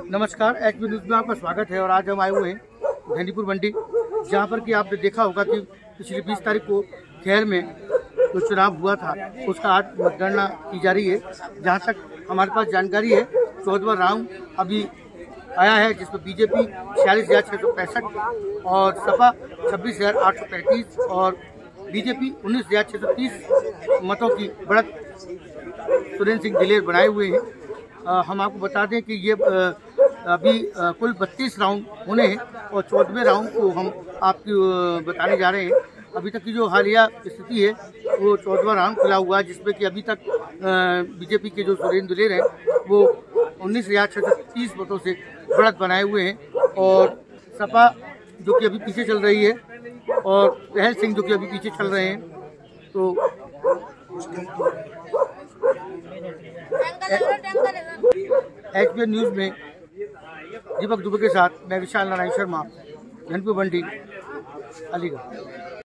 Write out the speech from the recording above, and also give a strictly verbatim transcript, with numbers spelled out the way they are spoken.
नमस्कार, H B news में आपका स्वागत है। और आज हम आए हुए हैं धनीपुर मंडी, जहां पर कि आपने देखा होगा कि पिछली बीस तारीख को खैर में जो तो चुनाव हुआ था उसका आज मतगणना की जा रही है। जहां तक हमारे पास जानकारी है, चौदहवां राउंड अभी आया है, जिसमें बीजेपी छियालीस हजार छः सौ पैंसठ और सपा छब्बीस हजार आठ सौ पैंतीस और बीजेपी उन्नीस हजार छः सौ तीस मतों की बढ़त सुरेंद्र सिंह दिलेर बनाए हुए हैं। आ, हम आपको बता दें कि ये आ, अभी आ, कुल बत्तीस राउंड होने हैं और चौदहवें राउंड को हम आपको बताने जा रहे हैं। अभी तक की जो हालिया स्थिति है वो चौदहवां राउंड खुला हुआ है, जिसमें कि अभी तक बीजेपी के जो सुरेंद्र दिलेर हैं वो उन्नीस हजार छः सौ तीस मतों से बढ़त बनाए हुए हैं और सपा जो कि अभी पीछे चल रही है और पहल सिंह जो कि अभी पीछे चल रहे हैं। तो एच बी न्यूज़ में दीपक दुबे के साथ मैं विशाल नारायण शर्मा, धनपुर मंडी, अलीगढ़।